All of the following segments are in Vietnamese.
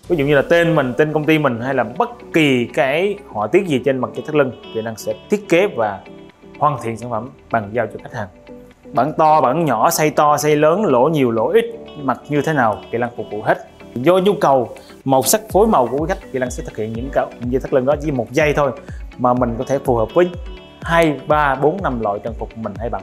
ví dụ như là tên mình, tên công ty mình hay là bất kỳ cái họa tiết gì trên mặt dây thắt lưng, Kỹ Năng sẽ thiết kế và hoàn thiện sản phẩm bàn giao cho khách hàng. Bản to, bản nhỏ, size to, size lớn, lỗ nhiều, lỗ ít, mặt như thế nào, Kỹ Năng phục vụ hết. Do nhu cầu màu sắc, phối màu của quý khách, Kỹ Năng sẽ thực hiện những cái dây thắt lưng đó chỉ một dây thôi mà mình có thể phù hợp với 2, 3, 4, 5 loại trang phục mình hay bằng.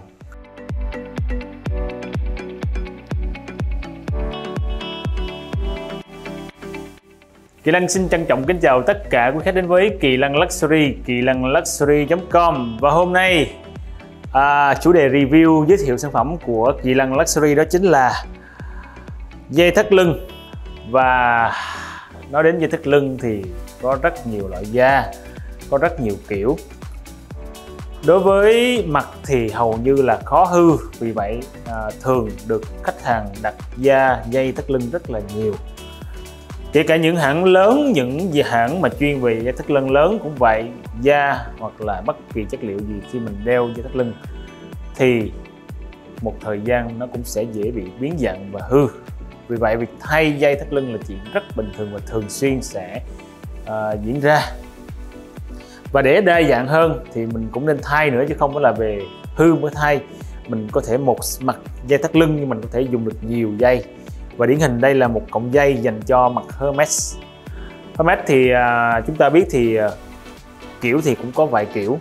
Kỳ Lân xin trân trọng kính chào tất cả quý khách đến với Kỳ Lân Luxury, kilanluxury.com. Và hôm nay chủ đề review giới thiệu sản phẩm của Kỳ Lân Luxury đó chính là dây thắt lưng. Và nói đến dây thắt lưng thì có rất nhiều loại da, có rất nhiều kiểu. Đối với mặt thì hầu như là khó hư, vì vậy thường được khách hàng đặt da dây thắt lưng rất là nhiều. Kể cả những hãng lớn, những hãng mà chuyên về dây thắt lưng lớn cũng vậy, da hoặc là bất kỳ chất liệu gì khi mình đeo dây thắt lưng thì một thời gian nó cũng sẽ dễ bị biến dạng và hư. Vì vậy việc thay dây thắt lưng là chuyện rất bình thường và thường xuyên sẽ diễn ra. Và để đa dạng hơn thì mình cũng nên thay nữa, chứ không phải là về hư mới thay. Mình có thể một mặt dây thắt lưng nhưng mình có thể dùng được nhiều dây. Và điển hình đây là một cọng dây dành cho mặt Hermes. Hermes thì chúng ta biết thì kiểu thì cũng có vài kiểu,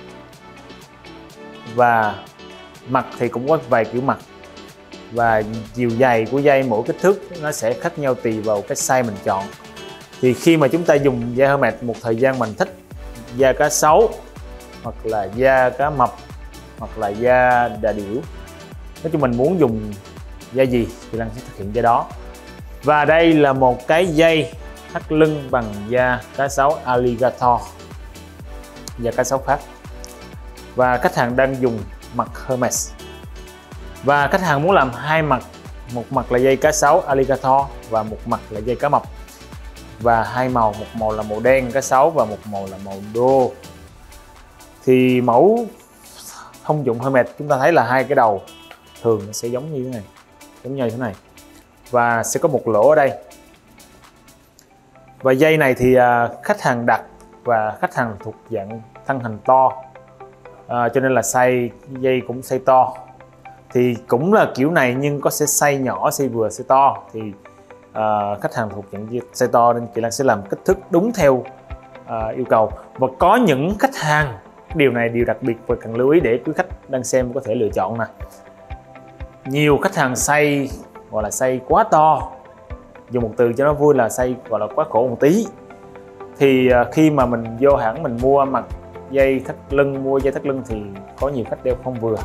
và mặt thì cũng có vài kiểu mặt, và chiều dày của dây mỗi kích thước nó sẽ khác nhau tùy vào cái size mình chọn. Thì khi mà chúng ta dùng da Hermes một thời gian mình thích da cá sấu hoặc là da cá mập hoặc là da đà điểu, nói chung mình muốn dùng da gì thì Lân sẽ thực hiện da đó. Và đây là một cái dây thắt lưng bằng da cá sấu alligator, da cá sấu khác, và khách hàng đang dùng mặt Hermes. Và khách hàng muốn làm hai mặt, một mặt là dây cá sấu alligator và một mặt là dây cá mập, và hai màu, một màu là màu đen cá sấu và một màu là màu đô. Thì mẫu thông dụng Hermes chúng ta thấy là hai cái đầu thường nó sẽ giống như thế này, giống như thế này, và sẽ có một lỗ ở đây. Và dây này thì khách hàng đặt, và khách hàng thuộc dạng thân hình to, cho nên là size dây cũng size to. Thì cũng là kiểu này nhưng có sẽ size nhỏ, size vừa, size to. Thì khách hàng thuộc dạng size to nên Kỳ Lân sẽ làm kích thước đúng theo yêu cầu. Và có những khách hàng, điều này điều đặc biệt và cần lưu ý để quý khách đang xem có thể lựa chọn nè. Nhiều khách hàng size gọi là size quá to, dùng một từ cho nó vui là size gọi là quá khổ một tí. Thì khi mà mình vô hãng mình mua mặt dây thắt lưng, mua dây thắt lưng thì có nhiều khách đeo không vừa.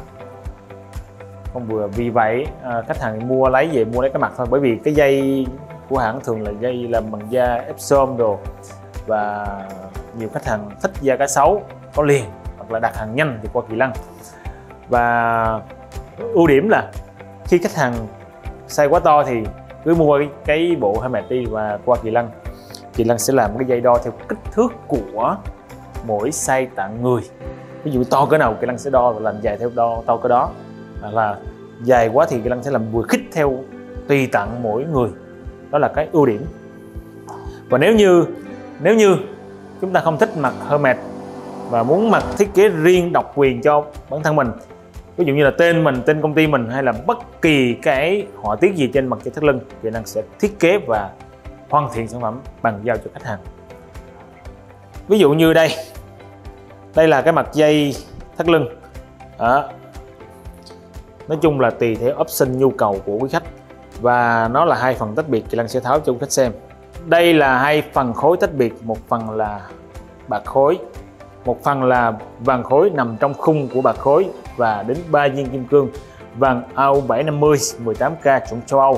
Vì vậy khách hàng mua lấy cái mặt thôi, bởi vì cái dây của hãng thường là dây làm bằng da Epsom đồ, và nhiều khách hàng thích da cá sấu có liền hoặc là đặt hàng nhanh thì qua Kỳ Lân. Và ưu điểm là khi khách hàng size quá to thì cứ mua cái bộ Hermes đi và qua Kỳ Lân. Kỳ Lân sẽ làm cái dây đo theo kích thước của mỗi size tạng người. Ví dụ to cỡ nào Kỳ Lân sẽ đo và làm dài theo đo to cỡ đó, hoặc là dài quá thì Kỳ Lân sẽ làm vừa khít theo tùy tạng mỗi người. Đó là cái ưu điểm. Và nếu như chúng ta không thích mặt Hermes và muốn mặt thiết kế riêng độc quyền cho bản thân mình, ví dụ như là tên mình, tên công ty mình hay là bất kỳ cái họa tiết gì trên mặt dây thắt lưng, Kỳ Lân sẽ thiết kế và hoàn thiện sản phẩm bàn giao cho khách hàng. Ví dụ như đây là cái mặt dây thắt lưng. Nói chung là tùy theo option nhu cầu của quý khách, và nó là hai phần tách biệt. Kỳ Lân sẽ tháo cho quý khách xem. Đây là hai phần khối tách biệt, một phần là bạc khối, một phần là vàng khối nằm trong khung của bạc khối, và đến 3 viên kim cương vàng AU 750 18K chuẩn châu Âu.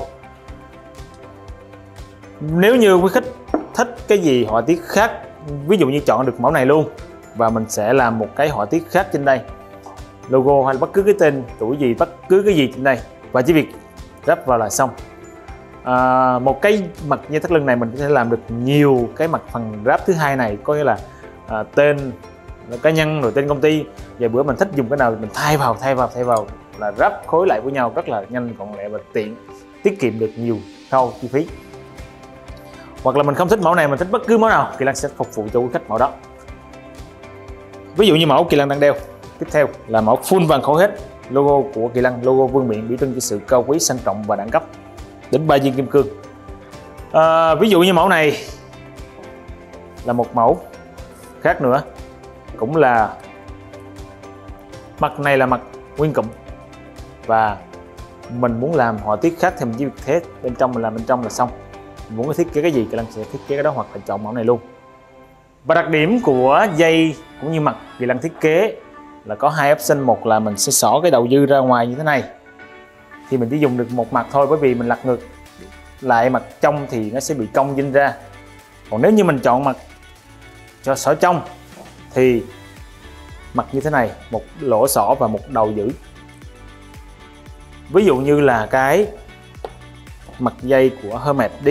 Nếu như quý khách thích cái gì họa tiết khác, ví dụ như chọn được mẫu này luôn, và mình sẽ làm một cái họa tiết khác trên đây, logo hay là bất cứ cái tên tuổi gì, bất cứ cái gì trên đây, và chỉ việc ráp vào là xong. Một cái mặt dây thắt lưng này mình có thể làm được nhiều cái mặt phần ráp thứ hai này, có nghĩa là tên cá nhân rồi tên công ty. Vài bữa mình thích dùng cái nào thì mình thay vào là ráp khối lại với nhau rất là nhanh, gọn lẹ và tiện, tiết kiệm được nhiều khâu chi phí. Hoặc là mình không thích mẫu này, mình thích bất cứ mẫu nào, Kỳ Lân sẽ phục vụ cho quý khách mẫu đó. Ví dụ như mẫu Kỳ Lân đang đeo tiếp theo là mẫu full vàng khối hết, logo của Kỳ Lân, logo vương miện, biểu trưng cho sự cao quý, sang trọng và đẳng cấp, đến 3 viên kim cương. Ví dụ như mẫu này là một mẫu khác nữa, cũng là mặt này là mặt nguyên cụm, và mình muốn làm họa tiết khác thêm với thế bên trong, mình làm bên trong là xong. Mình muốn thiết kế cái gì Kỳ Lân sẽ thiết kế cái đó, hoặc là chọn mẫu này luôn. Và đặc điểm của dây cũng như mặt Kỳ Lân thiết kế là có hai option. Một là mình sẽ xỏ cái đầu dư ra ngoài như thế này, thì mình chỉ dùng được một mặt thôi, bởi vì mình lật ngược lại mặt trong thì nó sẽ bị cong dinh ra. Còn nếu như mình chọn mặt cho xỏ trong thì mặt như thế này, một lỗ xỏ và một đầu giữ. Ví dụ như là cái mặt dây của Hermes đi,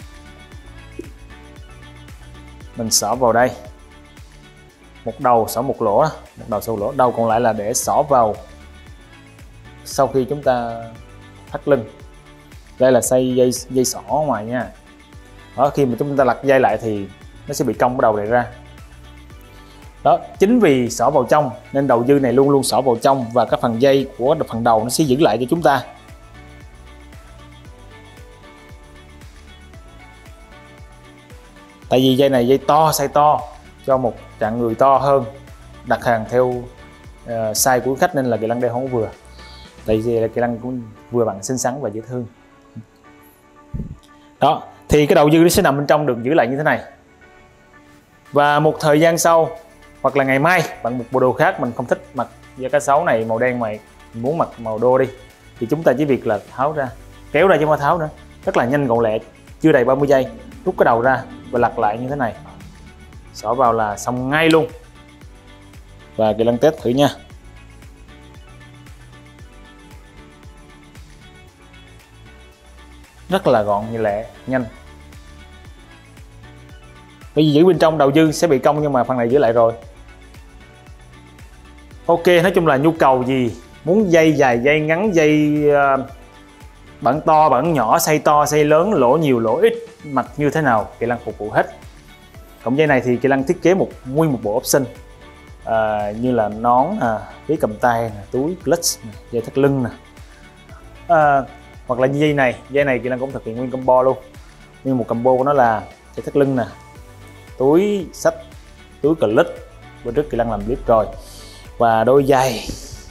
mình xỏ vào đây, một đầu xỏ một lỗ, một đầu xỏ một lỗ, đầu còn lại là để xỏ vào sau khi chúng ta thắt lưng. Đây là xây dây xỏ ngoài nha. Đó, khi mà chúng ta lật dây lại thì nó sẽ bị cong cái đầu này ra. Đó, chính vì xỏ vào trong nên đầu dư này luôn luôn xỏ vào trong, và các phần dây của phần đầu nó sẽ giữ lại cho chúng ta. Tại vì dây này dây to, size to cho một trạng người to hơn, đặt hàng theo size của khách, nên là Kỳ Lân đeo không vừa. Tại vì là Kỳ Lân cũng vừa bằng xinh xắn và dễ thương. Đó, thì cái đầu dư nó sẽ nằm bên trong, được giữ lại như thế này. Và một thời gian sau, hoặc là ngày mai bạn một bộ đồ khác, mình không thích mặc da cá sấu này màu đen, mình muốn mặc màu đô đi, thì chúng ta chỉ việc là tháo ra, kéo ra chứ không phải tháo nữa, rất là nhanh gọn lẹ, chưa đầy 30 giây, rút cái đầu ra và lật lại như thế này, xỏ vào là xong ngay luôn. Và Kỳ Lân test thử nha. Rất là gọn, như lẹ, nhanh. Bởi vì giữ bên trong đầu dư sẽ bị cong, nhưng mà phần này giữ lại rồi. Ok, nói chung là nhu cầu gì, muốn dây dài, dây ngắn, dây bản to, bản nhỏ, size to, size lớn, lỗ nhiều, lỗ ít, mặt như thế nào, Kỳ Lân phục vụ hết. Cộng dây này thì Kỳ Lân thiết kế nguyên một bộ option, như là nón, ví cầm tay, túi clutch, dây thắt lưng, hoặc là dây này Kỳ Lân cũng thực hiện nguyên combo luôn. Nguyên một combo của nó là dây thắt lưng nè, túi xách, túi clutch, bên trước Kỳ Lân làm clip rồi, và đôi giày,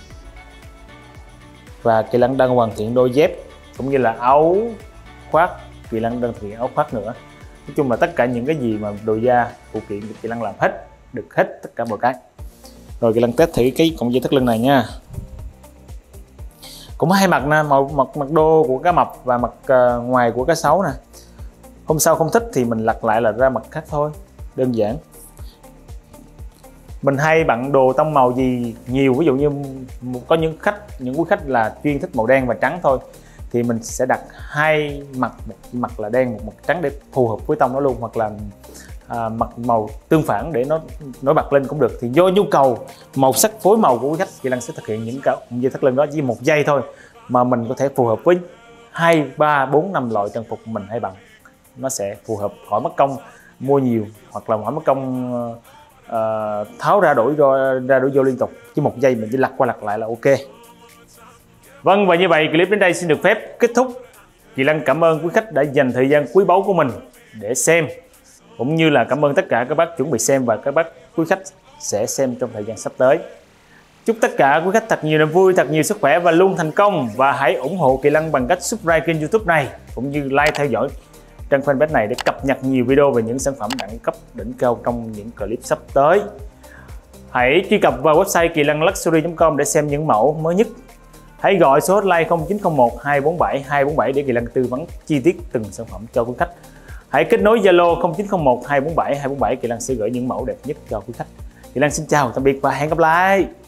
và Kỳ Lân đang hoàn thiện đôi dép, cũng như là áo khoác. Kỳ Lân đang thực hiện áo khoác nữa. Nói chung là tất cả những cái gì mà đồ da phụ kiện Kỳ Lân làm hết, được hết tất cả mọi cái. Rồi Kỳ Lân test thử cái cọng dây thắt lưng này nha. Cũng có hai mặt nè, mặt đô của cá mập và mặt ngoài của cá sấu nè. Hôm sau không thích thì mình lật lại là ra mặt khác thôi, đơn giản. Mình hay bận đồ tông màu gì nhiều, ví dụ như có những quý khách là chuyên thích màu đen và trắng thôi, thì mình sẽ đặt hai mặt, một mặt là đen, một mặt trắng để phù hợp với tông đó luôn, hoặc là mặt màu tương phản để nó nổi bật lên cũng được. Thì do nhu cầu màu sắc phối màu của quý khách, Kỳ Lân sẽ thực hiện những cái dây thắt lưng đó chỉ một dây thôi, mà mình có thể phù hợp với 2, 3, 4, 5 loại trang phục mình hay bận. Nó sẽ phù hợp, khỏi mất công mua nhiều, hoặc là khỏi mất công tháo ra đổi vô liên tục, chứ một giây mình chỉ lật qua lật lại là ok. Vâng, và như vậy clip đến đây xin được phép kết thúc. Kỳ Lân cảm ơn quý khách đã dành thời gian quý báu của mình để xem, cũng như là cảm ơn tất cả các bác chuẩn bị xem và các bác quý khách sẽ xem trong thời gian sắp tới. Chúc tất cả quý khách thật nhiều niềm vui, thật nhiều sức khỏe và luôn thành công. Và hãy ủng hộ Kỳ Lân bằng cách subscribe kênh YouTube này, cũng như like theo dõi trang fanpage này để cập nhật nhiều video về những sản phẩm đẳng cấp đỉnh cao trong những clip sắp tới. Hãy truy cập vào website kilanluxury.com để xem những mẫu mới nhất. Hãy gọi số hotline 0901 247 247 để Kỳ Lân tư vấn chi tiết từng sản phẩm cho quý khách. Hãy kết nối Zalo 0901 247 247, Kỳ Lân sẽ gửi những mẫu đẹp nhất cho quý khách. Kỳ Lân xin chào, tạm biệt và hẹn gặp lại.